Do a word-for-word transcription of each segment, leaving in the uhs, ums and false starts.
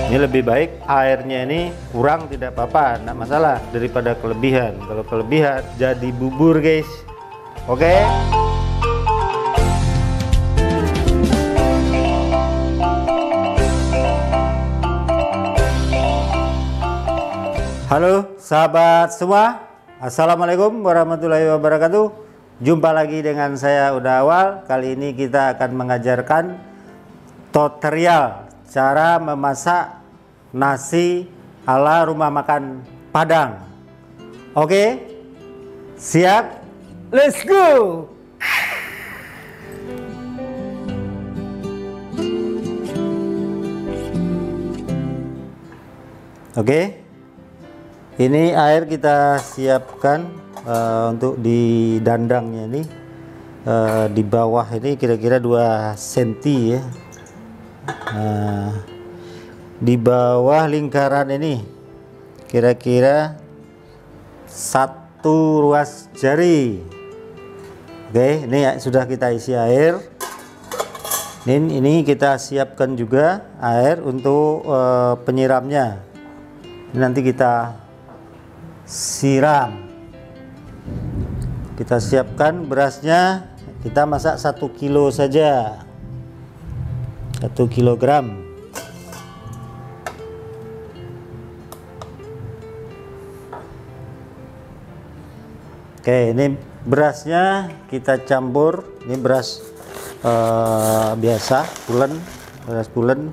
Ini lebih baik airnya ini kurang tidak apa-apa, enggak masalah, daripada kelebihan. Kalau kelebihan jadi bubur guys. Oke. Halo sahabat semua, assalamualaikum warahmatullahi wabarakatuh. Jumpa lagi dengan saya Uda Awal. Kali ini kita akan mengajarkan tutorial cara memasak nasi ala rumah makan Padang. Oke, siap? Let's go! Oke, ini air kita siapkan uh, untuk di dandangnya ini, uh, di bawah ini kira-kira dua senti ya. Uh, di bawah lingkaran ini kira-kira satu ruas jari. Oke, ini ya, sudah kita isi air. Ini, ini kita siapkan juga air untuk uh, penyiramnya. Ini nanti kita siram. Kita siapkan berasnya, kita masak satu kilo saja, satu kilogram. Oke, ini berasnya kita campur. Ini beras uh, biasa, pulen, beras pulen.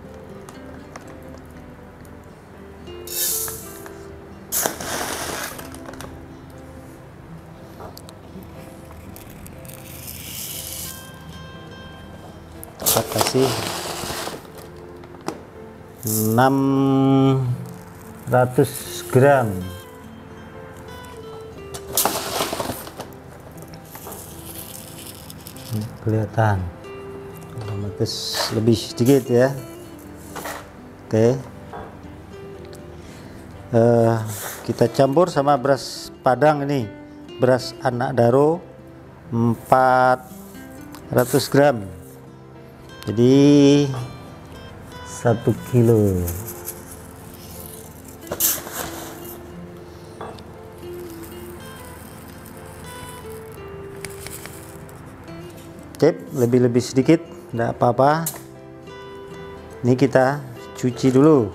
Kita kasih enam ratus gram. Kelihatan otomatis lebih sedikit ya. Oke, uh, kita campur sama beras Padang ini, beras anak daro empat ratus gram, jadi satu kilo. Oke, lebih-lebih sedikit, tidak apa-apa. Ini kita cuci dulu.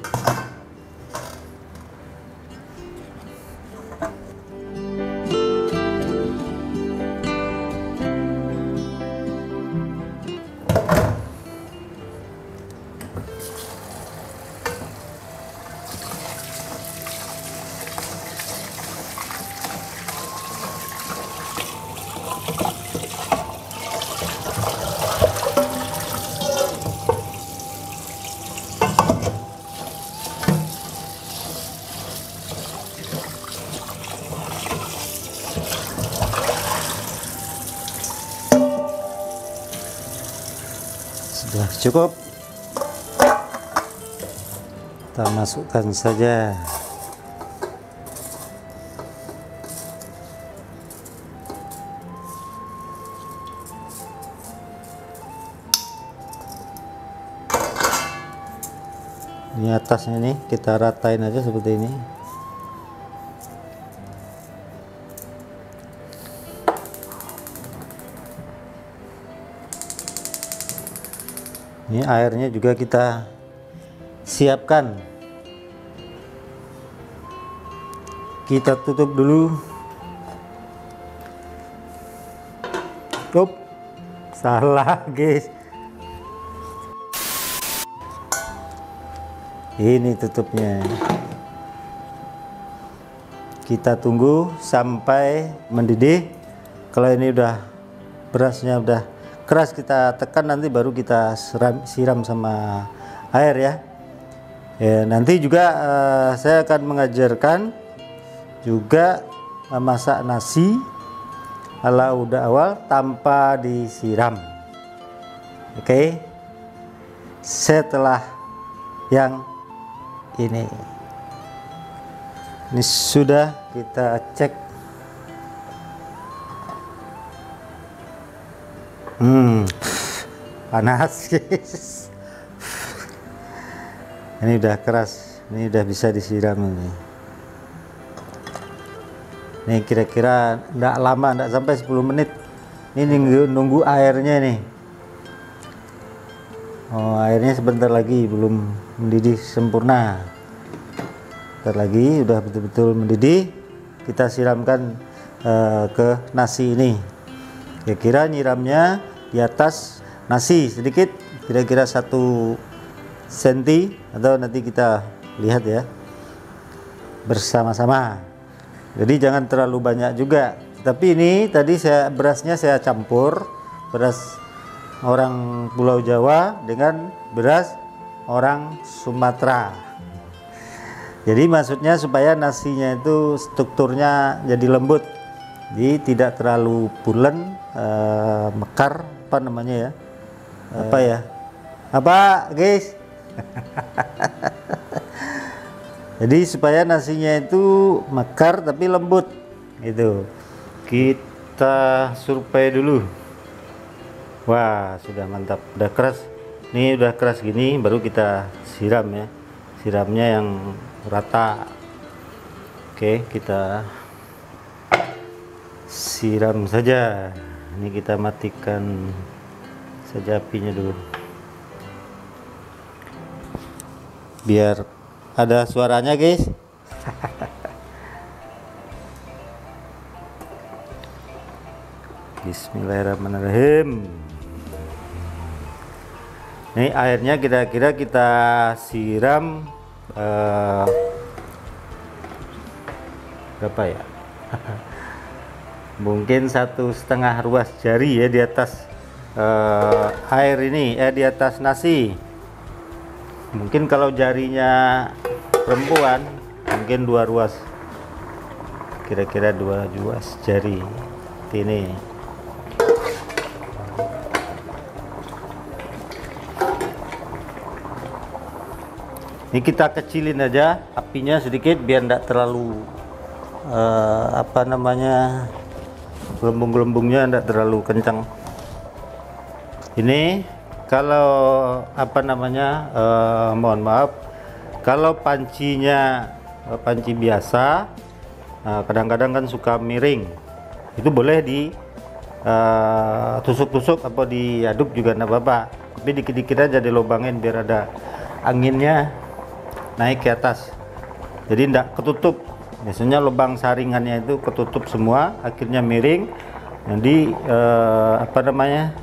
Sudah cukup, kita masukkan saja. Ini atasnya nih kita ratain aja seperti ini. Ini airnya juga kita siapkan. Kita tutup dulu. Up, salah guys. Ini tutupnya. Kita tunggu sampai mendidih. Kalau ini udah berasnya udah keras, kita tekan, nanti baru kita siram, siram sama air ya. Ya, nanti juga uh, saya akan mengajarkan juga memasak nasi ala Uda Awal tanpa disiram. Oke, setelah yang ini ini sudah kita cek. Hmm, panas guys. Ini udah keras, ini udah bisa disiram ini. Ini kira-kira enggak lama, enggak sampai sepuluh menit. Ini nunggu, nunggu airnya nih. Oh, airnya sebentar lagi, belum mendidih sempurna. Sebentar lagi udah betul-betul mendidih. Kita siramkan uh, ke nasi ini. Kira-kira nyiramnya di atas nasi sedikit, kira-kira satu senti, atau nanti kita lihat ya bersama-sama. Jadi jangan terlalu banyak juga. Tapi ini tadi saya berasnya saya campur beras orang Pulau Jawa dengan beras orang Sumatera. Jadi maksudnya supaya nasinya itu strukturnya jadi lembut, jadi tidak terlalu pulen, eh, mekar, apa namanya ya? Apa ya? Apa, guys? Jadi supaya nasinya itu mekar tapi lembut gitu. Kita survei dulu. Wah, sudah mantap, udah keras. Ini udah keras gini baru kita siram ya. Siramnya yang rata. Oke, kita siram saja. Ini kita matikan saja apinya dulu, biar ada suaranya, guys. Bismillahirrahmanirrahim. Ini airnya kira-kira kita siram uh, berapa ya? Mungkin satu setengah ruas jari ya di atas uh, air ini, eh di atas nasi. Mungkin kalau jarinya perempuan mungkin dua ruas, kira-kira dua ruas jari ini. Ini kita kecilin aja apinya sedikit biar tidak terlalu uh, apa namanya gelembung-gelembungnya tidak terlalu kencang. Ini kalau apa namanya uh, mohon maaf, kalau pancinya uh, panci biasa kadang-kadang uh, kan suka miring, itu boleh di uh, tusuk-tusuk atau diaduk juga enggak apa-apa, tapi dikit-dikit aja dilobangin biar ada anginnya naik ke atas, jadi tidak ketutup. Biasanya lubang saringannya itu ketutup semua, akhirnya miring. Jadi eh, apa namanya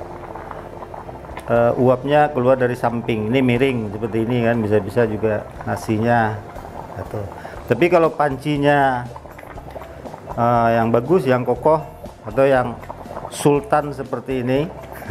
eh, uapnya keluar dari samping, ini miring seperti ini kan, bisa-bisa juga nasinya atau. Tapi kalau pancinya eh, yang bagus, yang kokoh atau yang sultan seperti ini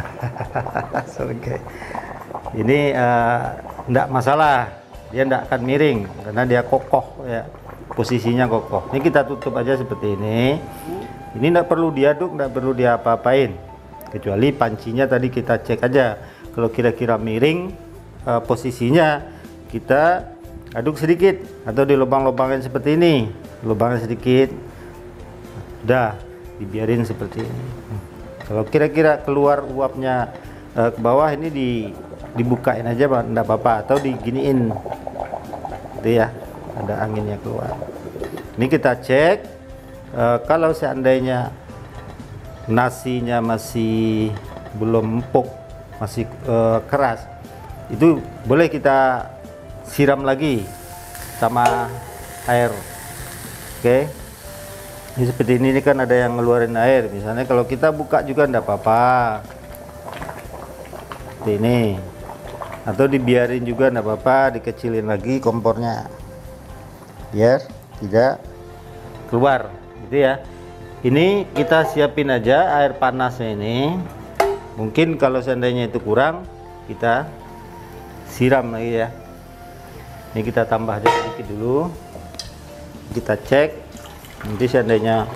ini tidak eh, masalah, dia tidak akan miring karena dia kokoh ya, posisinya kokoh. Ini kita tutup aja seperti ini. Ini tidak perlu diaduk, tidak perlu diapa-apain, kecuali pancinya tadi kita cek aja. Kalau kira-kira miring uh, posisinya, kita aduk sedikit atau dilubang-lubangin seperti ini, lubangnya sedikit, udah dibiarin seperti ini. Kalau kira-kira keluar uapnya uh, ke bawah, ini di dibukain aja, enggak apa-apa, atau diginiin itu ya, ada anginnya keluar. Ini kita cek e, kalau seandainya nasinya masih belum empuk, masih e, keras, itu boleh kita siram lagi sama air. Oke, ini seperti ini, ini kan ada yang ngeluarin air, misalnya kalau kita buka juga enggak apa-apa seperti ini, atau dibiarin juga enggak apa-apa, dikecilin lagi kompornya biar tidak keluar gitu ya. Ini kita siapin aja air panasnya ini. Mungkin kalau seandainya itu kurang, kita siram lagi ya. Ini kita tambah aja sedikit dulu, kita cek. Nanti seandainya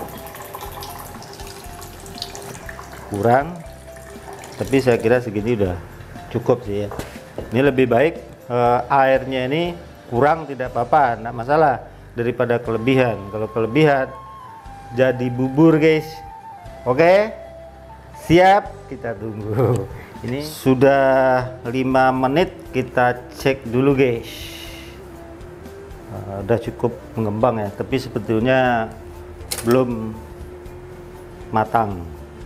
kurang, tapi saya kira segini udah cukup sih ya. Ini lebih baik uh, airnya ini kurang tidak apa-apa, enggak masalah, daripada kelebihan. Kalau kelebihan jadi bubur, guys. Oke, siap, kita tunggu. Ini sudah lima menit, kita cek dulu guys. Uh, udah cukup mengembang ya, tapi sebetulnya belum matang.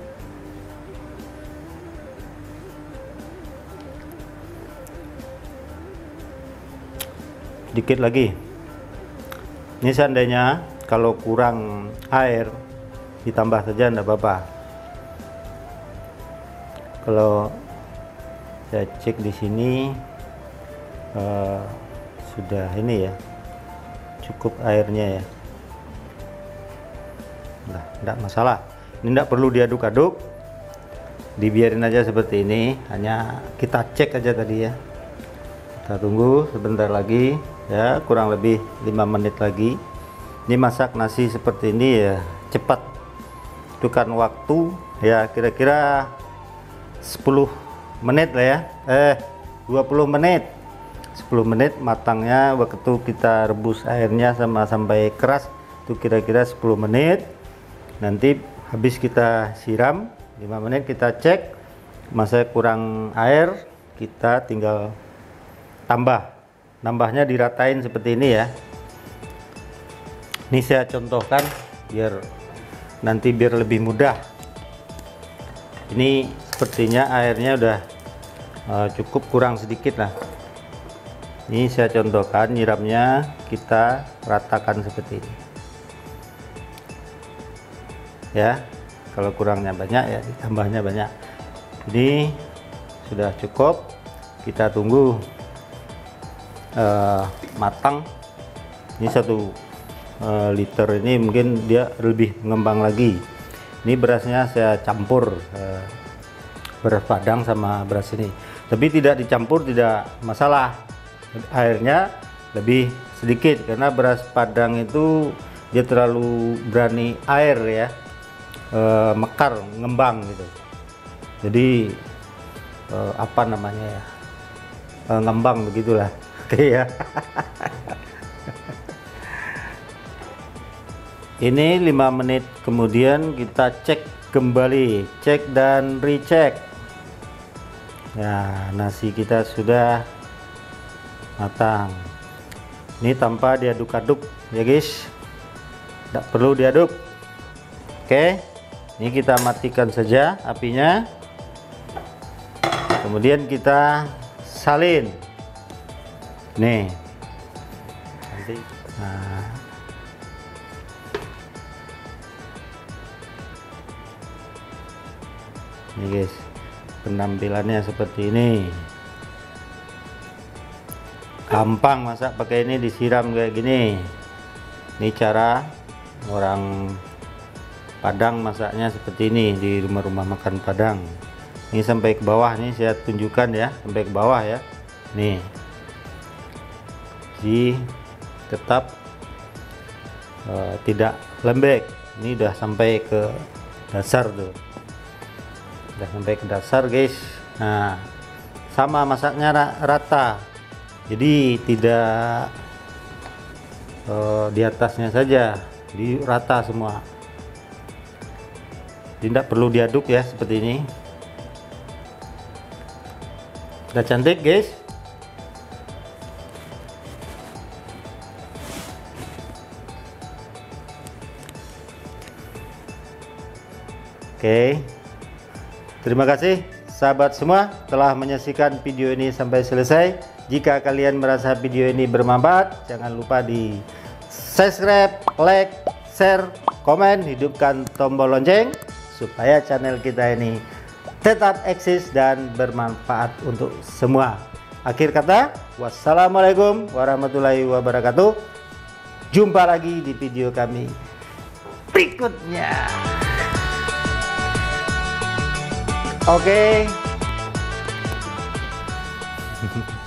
Dikit lagi. Ini seandainya kalau kurang air ditambah saja enggak apa-apa. Kalau saya cek di sini uh, sudah ini ya, cukup airnya ya. Nah, enggak masalah. Ini enggak perlu diaduk-aduk, dibiarin aja seperti ini. Hanya kita cek aja tadi ya. Kita tunggu sebentar lagi ya, kurang lebih lima menit lagi. Ini masak nasi seperti ini ya cepat, butuhkan waktu ya kira-kira sepuluh menit lah ya, eh dua puluh menit, sepuluh menit matangnya. Waktu kita rebus airnya sama sampai keras itu kira-kira sepuluh menit. Nanti habis kita siram lima menit, kita cek masih kurang air, kita tinggal tambah. Nambahnya diratain seperti ini ya. Ini saya contohkan biar nanti biar lebih mudah. Ini sepertinya airnya udah uh, cukup, kurang sedikit lah. Ini saya contohkan, nyiramnya kita ratakan seperti ini ya. Kalau kurangnya banyak ya ditambahnya banyak. Ini sudah cukup, kita tunggu uh, matang. Ini satu uh, liter ini mungkin dia lebih mengembang lagi. Ini berasnya saya campur uh, beras Padang sama beras ini, tapi tidak dicampur tidak masalah, airnya lebih sedikit karena beras Padang itu dia terlalu berani air ya, e, mekar ngembang gitu. Jadi e, apa namanya ya, e, ngembang begitulah. Oke ya. Ini lima menit kemudian kita cek kembali, cek dan recheck. Nah, nasi kita sudah matang. Ini tanpa diaduk-aduk ya guys, tidak perlu diaduk. Oke, ini kita matikan saja apinya, kemudian kita salin nih. Nah, ini guys, penampilannya seperti ini. Gampang masak pakai ini, disiram kayak gini. Ini cara orang Padang masaknya seperti ini di rumah-rumah makan Padang. Ini sampai ke bawah, nih saya tunjukkan ya, sampai ke bawah ya. Nih, jadi tetap uh, tidak lembek. Ini udah sampai ke dasar tuh, udah sampai ke dasar guys. Nah, sama masaknya rata, jadi tidak uh, di atasnya saja, di rata semua. Tidak perlu diaduk ya, seperti ini. Udah cantik guys. Oke, terima kasih sahabat semua telah menyaksikan video ini sampai selesai. Jika kalian merasa video ini bermanfaat, jangan lupa di subscribe, like, share, komen, hidupkan tombol lonceng supaya channel kita ini tetap eksis dan bermanfaat untuk semua. Akhir kata, wassalamualaikum warahmatullahi wabarakatuh. Jumpa lagi di video kami berikutnya. Oke. Okay.